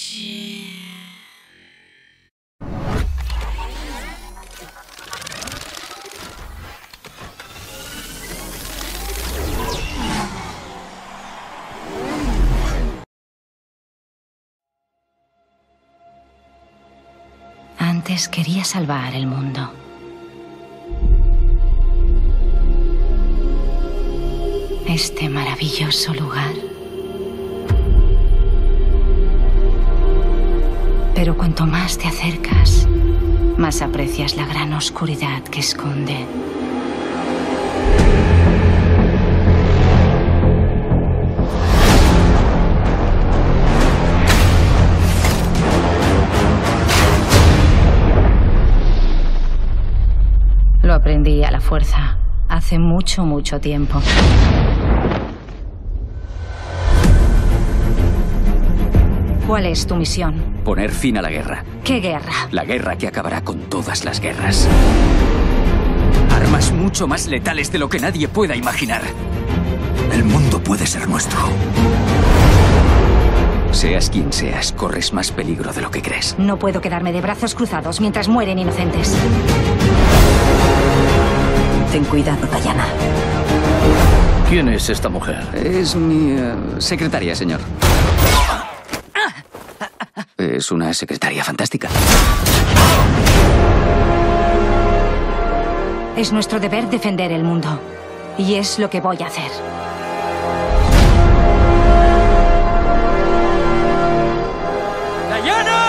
Antes quería salvar el mundo. Este maravilloso lugar. Pero cuanto más te acercas, más aprecias la gran oscuridad que esconde. Lo aprendí a la fuerza, hace mucho, mucho tiempo. ¿Cuál es tu misión? Poner fin a la guerra. ¿Qué guerra? La guerra que acabará con todas las guerras. Armas mucho más letales de lo que nadie pueda imaginar. El mundo puede ser nuestro. Seas quien seas, corres más peligro de lo que crees. No puedo quedarme de brazos cruzados mientras mueren inocentes. Ten cuidado, Diana. ¿Quién es esta mujer? Es mi secretaria, señor. Es una secretaria fantástica. Es nuestro deber defender el mundo. Y es lo que voy a hacer. ¡Diana!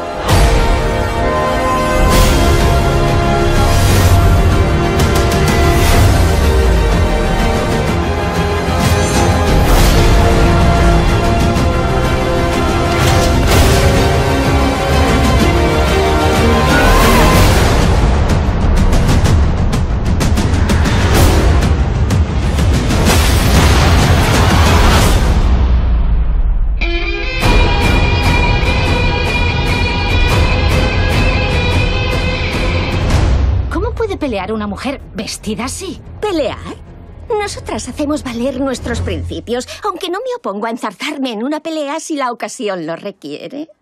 ¿Puede pelear una mujer vestida así? ¿Pelear? Nosotras hacemos valer nuestros principios, aunque no me opongo a enzarzarme en una pelea si la ocasión lo requiere.